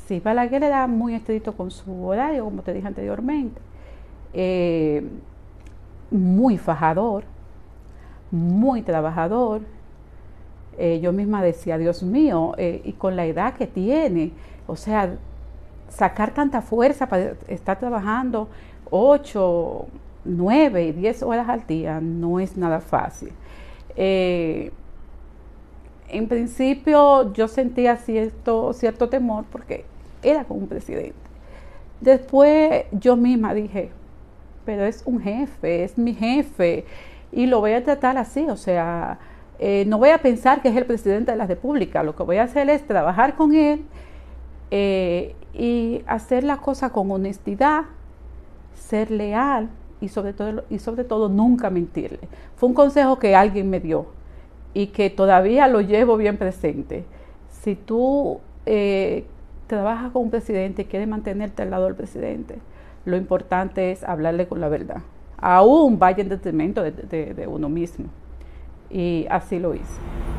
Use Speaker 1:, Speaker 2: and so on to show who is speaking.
Speaker 1: Sí, Balaguer era muy estricto con su horario, como te dije anteriormente. Muy fajador, muy trabajador. Yo misma decía, Dios mío, y con la edad que tiene, o sea, sacar tanta fuerza para estar trabajando 8, 9 y 10 horas al día no es nada fácil. Eh, en principio yo sentía cierto temor porque era como un presidente. Después yo misma dije, pero es un jefe, es mi jefe y lo voy a tratar así, o sea, no voy a pensar que es el presidente de la República, lo que voy a hacer es trabajar con él y hacer la cosa con honestidad, ser leal y sobre todo nunca mentirle. Fue un consejo que alguien me dio y que todavía lo llevo bien presente. Si tú trabajas con un presidente y quieres mantenerte al lado del presidente, lo importante es hablarle con la verdad, aún vaya en detrimento de uno mismo. Y así lo hice.